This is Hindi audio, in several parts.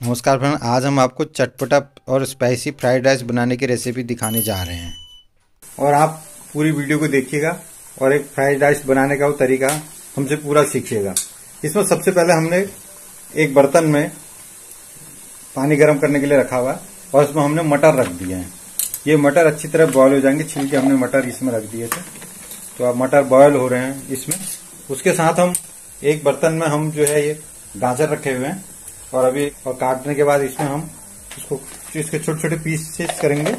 नमस्कार फ्रेंड, आज हम आपको चटपटा और स्पाइसी फ्राइड राइस बनाने की रेसिपी दिखाने जा रहे हैं और आप पूरी वीडियो को देखिएगा और एक फ्राइड राइस बनाने का वो तरीका हमसे पूरा सीखिएगा। इसमें सबसे पहले हमने एक बर्तन में पानी गर्म करने के लिए रखा हुआ है और इसमें हमने मटर रख दिए हैं। ये मटर अच्छी तरह बॉयल हो जाएंगे, छिल के हमने मटर इसमें रख दिए थे। तो अब मटर बॉयल हो रहे हैं इसमें। उसके साथ हम एक बर्तन में हम जो है ये गाजर रखे हुए हैं और अभी काटने के बाद इसमें हम इसके छोटे छोटे पीसेस करेंगे।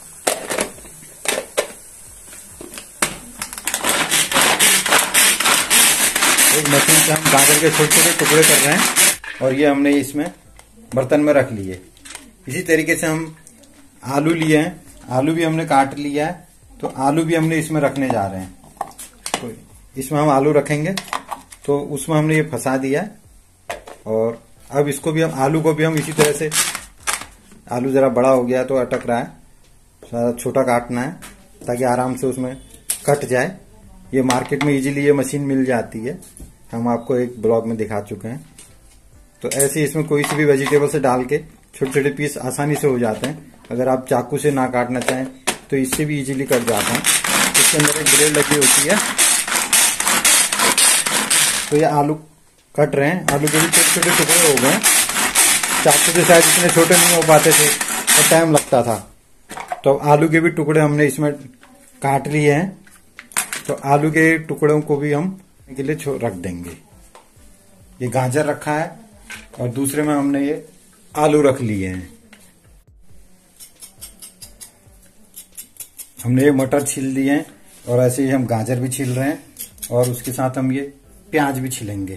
एक मशीन से हम गाजर के छोटे छोटे टुकड़े कर रहे हैं और ये हमने इसमें बर्तन में रख लिए। इसी तरीके से हम आलू लिए हैं, आलू भी हमने काट लिया है, तो आलू भी हमने इसमें रखने जा रहे हैं। तो इसमें हम आलू रखेंगे, तो उसमें हमने ये फंसा दिया है और अब इसको भी हम आलू को भी हम इसी तरह से, आलू जरा बड़ा हो गया तो अटक रहा है, सारा छोटा काटना है ताकि आराम से उसमें कट जाए। ये मार्केट में इजीली ये मशीन मिल जाती है, हम आपको एक ब्लॉग में दिखा चुके हैं। तो ऐसे इसमें कोई सी भी वेजिटेबल से डाल के छोटे छोटे पीस आसानी से हो जाते हैं। अगर आप चाकू से ना काटना चाहें तो इससे भी इजीली कट जाता है। इसके अंदर एक ब्लेड लगी होती है। तो ये आलू कट रहे हैं, आलू के भी छोटे छोटे टुकड़े हो गए। चाकू से शायद इतने छोटे नहीं हो पाते थे और टाइम लगता था, तो आलू के भी टुकड़े हमने इसमें काट लिए हैं। तो आलू के टुकड़ों को भी हम के लिए रख देंगे। ये गाजर रखा है और दूसरे में हमने ये आलू रख लिए हैं। हमने ये मटर छील दिए हैं और ऐसे ही हम गाजर भी छील रहे हैं और उसके साथ हम ये प्याज भी छीलेंगे।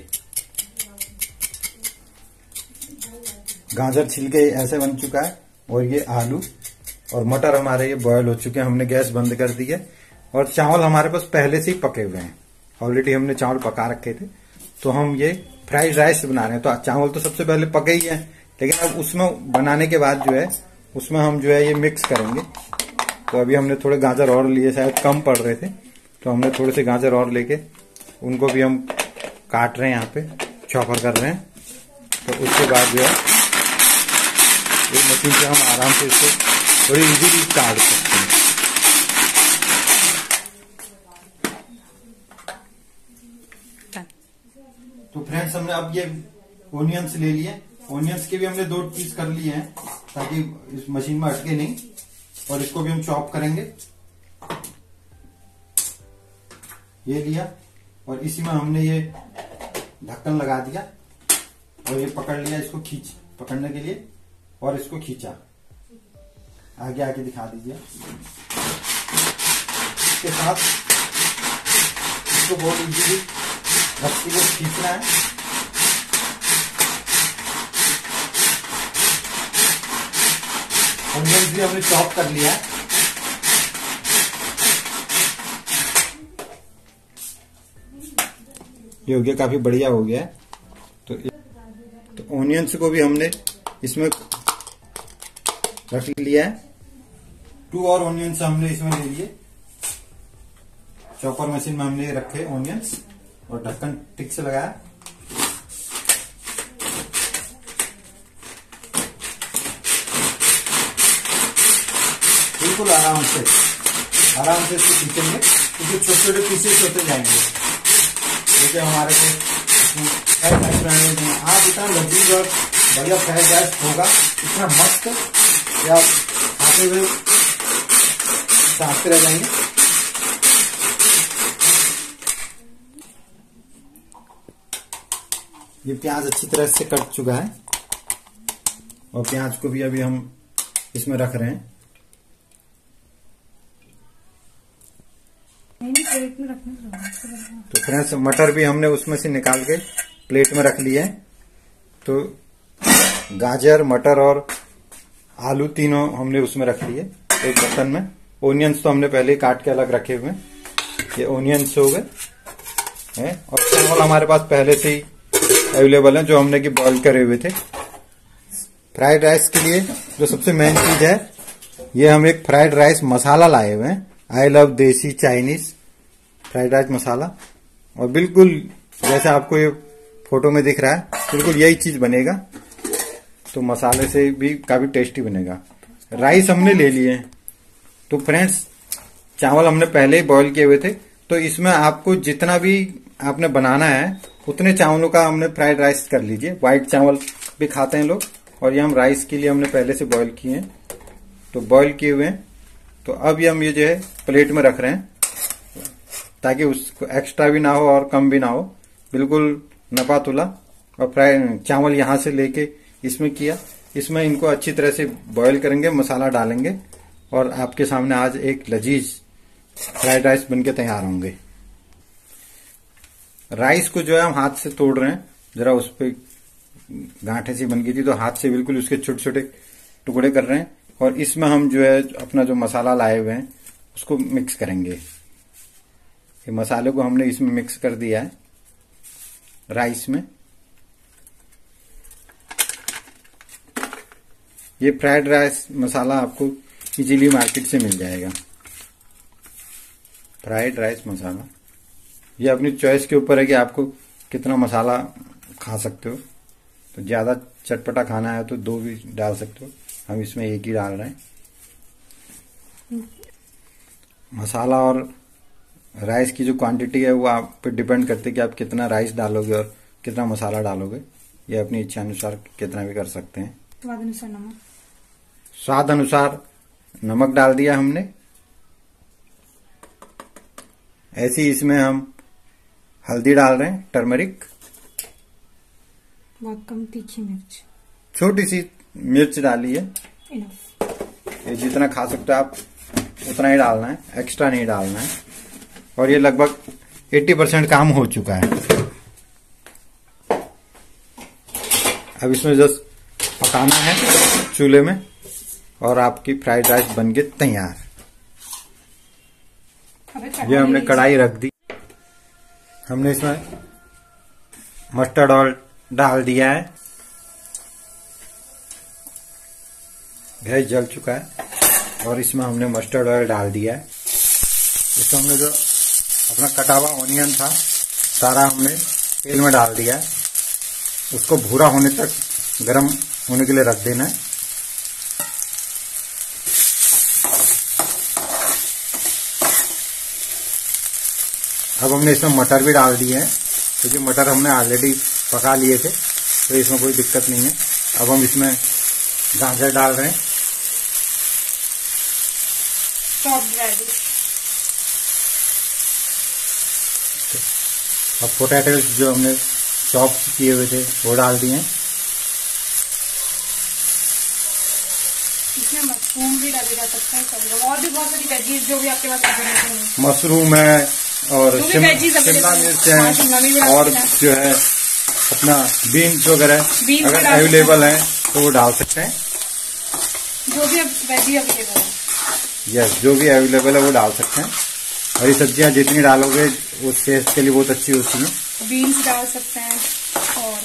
गाजर छिल के ऐसे बन चुका है और ये आलू और मटर हमारे ये बॉयल हो चुके हैं। हमने गैस बंद कर दी है और चावल हमारे पास पहले से ही पके हुए हैं। ऑलरेडी हमने चावल पका रखे थे। तो हम ये फ्राइड राइस बना रहे हैं। तो चावल तो सबसे पहले पके ही है, लेकिन अब उसमें बनाने के बाद जो है उसमें हम जो है ये मिक्स करेंगे। तो अभी हमने थोड़े गाजर और लिए, शायद कम पड़ रहे थे, तो हमने थोड़े से गाजर और लेके उनको भी हम काट रहे हैं, यहाँ पे चॉपर कर रहे हैं। तो उसके बाद जो है एक मशीन से हम आराम से इसको थोड़ी इजीली काट सकते हैं। तो फ्रेंड्स, हमने अब ये ओनियंस ले लिए। ओनियंस के भी हमने 2 पीस कर लिए हैं ताकि इस मशीन में अटके नहीं, और इसको भी हम चॉप करेंगे। ये लिया और इसी में हमने ये ढक्कन लगा दिया और ये पकड़ लिया, इसको पकड़ने के लिए, और इसको खींचा। आगे आके दिखा दीजिए। इसके साथ इसको बहुत इजीली रस्सी को खींचना है। ऑनियंस भी हमने चॉप कर लिया है। ये हो गया, काफी बढ़िया हो गया है। तो ऑनियंस को भी हमने इसमें रख लिया है। 2 और ऑनियंस हमने इसमें ले लिए। चॉपर मशीन में हमने रखे ऑनियंस और ढक्कन ठीक से लगाया। बिल्कुल आराम से इसको खींचेंगे, क्योंकि छोटे छोटे पीसेस होते जाएंगे। जैसे हमारे को आप इतना लजीज और बढ़िया फ्राइड राइस होगा, इतना मस्त, या खाते हुए चाहते रह जाएंगे। ये प्याज अच्छी तरह से कट चुका है और प्याज को भी अभी हम इसमें रख रहे हैं। प्लेट में रखना। तो फ्रेंड्स, मटर भी हमने उसमें से निकाल के प्लेट में रख लिए हैं। तो गाजर, मटर और आलू तीनों हमने उसमें रख लिए एक बर्तन में। ओनियंस तो हमने पहले ही काट के अलग रखे हुए हैं। ये ओनियंस हो गए हैं और चावल हमारे पास पहले से ही अवेलेबल हैं, जो हमने की बॉईल करे हुए थे। फ्राइड राइस के लिए जो सबसे मेन चीज है, ये हम एक फ्राइड राइस मसाला लाए हुए हैं। I love desi Chinese fried rice masala, और बिल्कुल जैसे आपको ये फोटो में दिख रहा है, बिल्कुल यही चीज बनेगा। तो मसाले से भी काफी टेस्टी बनेगा। राइस हमने ले लिए हैं। तो फ्रेंड्स, चावल हमने पहले ही बॉईल किए हुए थे, तो इसमें आपको जितना भी आपने बनाना है उतने चावलों का हमने फ्राइड राइस कर लीजिए। व्हाइट चावल भी खाते हैं लोग, और ये हम राइस के लिए हमने पहले से बॉईल किए हैं, तो बॉईल किए हुए हैं। तो अब ये हम ये जो है प्लेट में रख रहे हैं, ताकि उसको एक्स्ट्रा भी ना हो और कम भी ना हो, बिल्कुल नपा तुला। और फ्राई चावल यहां से लेके इसमें किया, इसमें इनको अच्छी तरह से बॉईल करेंगे, मसाला डालेंगे, और आपके सामने आज एक लजीज फ्राइड राइस बनके तैयार होंगे। राइस को जो है हम हाथ से तोड़ रहे हैं, जरा उस पर गांठे सी बन गई थी, तो हाथ से बिल्कुल उसके छोटे छोटे टुकड़े कर रहे हैं। और इसमें हम जो है अपना जो मसाला लाए हुए हैं उसको मिक्स करेंगे। ये मसाले को हमने इसमें मिक्स कर दिया है राइस में। ये फ्राइड राइस मसाला आपको इजीली मार्केट से मिल जाएगा। फ्राइड राइस मसाला ये अपनी चॉइस के ऊपर है कि आपको कितना मसाला खा सकते हो। तो ज्यादा चटपटा खाना है तो 2 भी डाल सकते हो, हम इसमें 1 ही डाल रहे हैं। मसाला और राइस की जो क्वांटिटी है वो आप पे डिपेंड करती है कि आप कितना राइस डालोगे और कितना मसाला डालोगे। ये अपनी इच्छा अनुसार कितना भी कर सकते हैं। स्वाद अनुसार नमक, स्वाद अनुसार नमक डाल दिया हमने। ऐसे ही इसमें हम हल्दी डाल रहे हैं, टर्मरिक। बहुत कम तीखी मिर्च, छोटी सी मिर्च डाली है, इनफ। ये जितना खा सकते हो आप उतना ही डालना है, एक्स्ट्रा नहीं डालना है। और ये लगभग 80% काम हो चुका है। अब इसमें जस्ट पकाना है चूल्हे में, और आपकी फ्राइड राइस बनके तैयार। ये हमने कढ़ाई रख दी, हमने इसमें मस्टर्ड ऑयल डाल दिया है। गैस जल चुका है और इसमें हमने मस्टर्ड ऑयल डाल दिया है। इसमें हमने जो अपना कटा हुआ ऑनियन था सारा हमने तेल में डाल दिया है। उसको भूरा होने तक गरम होने के लिए रख देना है। अब हमने इसमें मटर भी डाल दिए हैं, क्योंकि मटर हमने ऑलरेडी पका लिए थे, तो इसमें कोई दिक्कत नहीं है। अब हम इसमें गाजर डाल रहे हैं, अब पोटैटोज जो हमने चॉप किए हुए थे वो डाल दिए। इसमें मशरूम भी डाले जा सकते हैं, और भी बहुत सारी वेजीज जो भी आपके पास अवेलेबल है। मशरूम है और शिमला मिर्च है, और जो है अपना बीन्स वगैरह अगर अवेलेबल है तो वो डाल सकते हैं। जो भी वेजी अवेलेबल है, यस, जो भी अवेलेबल है वो डाल सकते हैं। हरी सब्जियां जितनी डालोगे वो सेहत के लिए बहुत अच्छी होती हैं। बीन्स डाल सकते हैं। और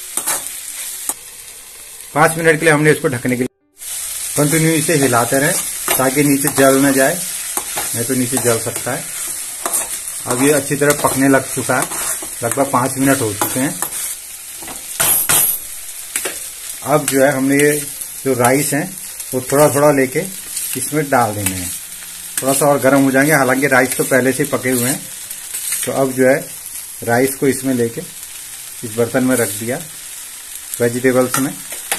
5 मिनट के लिए हमने इसको ढकने के लिए कंटिन्यू इसे हिलाते रहे, ताकि नीचे जल न जाए, नहीं तो नीचे जल सकता है। अब ये अच्छी तरह पकने लग चुका है, लगभग 5 मिनट हो चुके हैं। अब जो है हमने ये जो राइस है वो थोड़ा थोड़ा लेके इसमें डाल देने हैं। थोड़ा सा और गर्म हो जाएंगे, हालांकि राइस तो पहले से पके हुए हैं। तो अब जो है राइस को इसमें लेके इस बर्तन में रख दिया, वेजिटेबल्स में।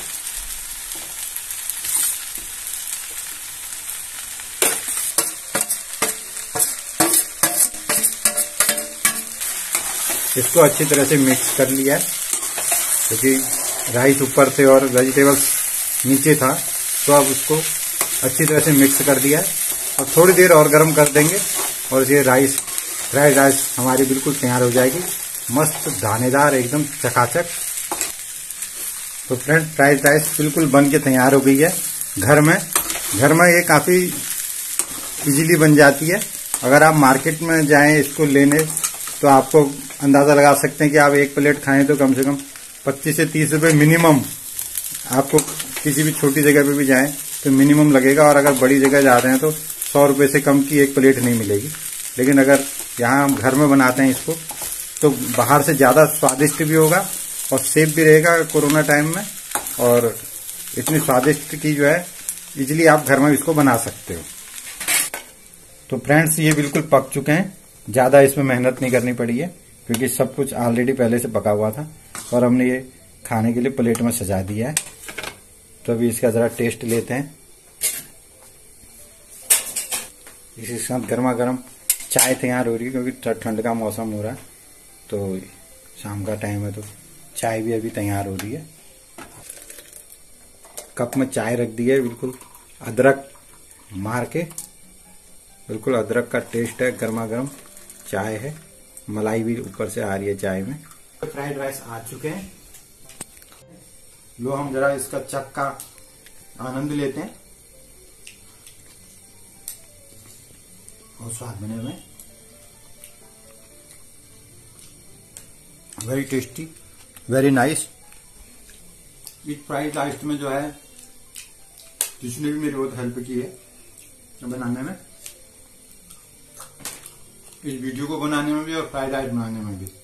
इसको अच्छी तरह से मिक्स कर लिया है, क्योंकि राइस ऊपर से और वेजिटेबल्स नीचे था, तो अब उसको अच्छी तरह से मिक्स कर दिया है। और थोड़ी देर और गर्म कर देंगे और ये राइस फ्राइड राइस हमारी बिल्कुल तैयार हो जाएगी, मस्त दानेदार एकदम चकाचक। तो फ्रेंड, फ्राइड राइस बिल्कुल बन के तैयार हो गई है। घर में ये काफी इजीली बन जाती है। अगर आप मार्केट में जाएं इसको लेने तो आपको अंदाजा लगा सकते हैं कि आप 1 प्लेट खाएं तो कम से कम 25 से 30 रुपए मिनिमम आपको किसी भी छोटी जगह पे भी जाएं तो मिनिमम लगेगा। और अगर बड़ी जगह जा रहे हैं तो 100 रुपए से कम की 1 प्लेट नहीं मिलेगी। लेकिन अगर यहाँ हम घर में बनाते हैं इसको तो बाहर से ज्यादा स्वादिष्ट भी होगा और सेफ भी रहेगा कोरोना टाइम में, और इतनी स्वादिष्ट की जो है इजीली आप घर में इसको बना सकते हो। तो फ्रेंड्स ये बिल्कुल पक चुके हैं, ज्यादा इसमें मेहनत नहीं करनी पड़ी है क्योंकि सब कुछ ऑलरेडी पहले से पका हुआ था और हमने ये खाने के लिए प्लेट में सजा दिया है। तो अभी इसका जरा टेस्ट लेते हैं। इसके साथ गर्मा गर्म चाय तैयार हो रही है क्योंकि ठंड का मौसम हो रहा है, तो शाम का टाइम है तो चाय भी अभी तैयार हो रही है। कप में चाय रख दी है, बिल्कुल अदरक मार के, बिल्कुल अदरक का टेस्ट है, गर्मा गर्म चाय है, मलाई भी ऊपर से आ रही है चाय में। फ्राइड राइस आ चुके हैं, लो हम जरा इसका चक का आनंद लेते हैं और स्वाद बने हुए, वेरी टेस्टी, वेरी नाइस। इस फ्राइड राइस में जो है जिसने भी मेरी बहुत हेल्प की है बनाने में, इस वीडियो को बनाने में भी और फ्राइड राइस बनाने में भी।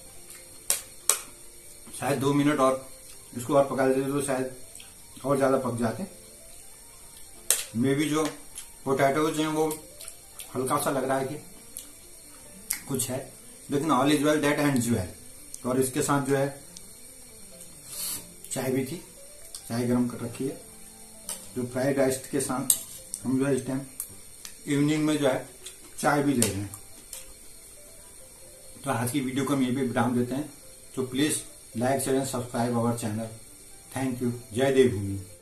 शायद 2 मिनट और इसको और पका देते तो शायद और ज्यादा पक जाते। मे भी जो पोटैटोज हैं वो हल्का सा लग रहा है कि कुछ है, लेकिन all is well that ends well. और इसके साथ जो है चाय भी थी, चाय गरम कर रखी है। जो फ्राइड राइस के साथ हम जो है इस टाइम इवनिंग में जो है चाय भी ले रहे हैं। तो आज की वीडियो को हम यहीं पे विराम देते हैं। तो please like share and subscribe our channel. Thank you. जय देवभूमि।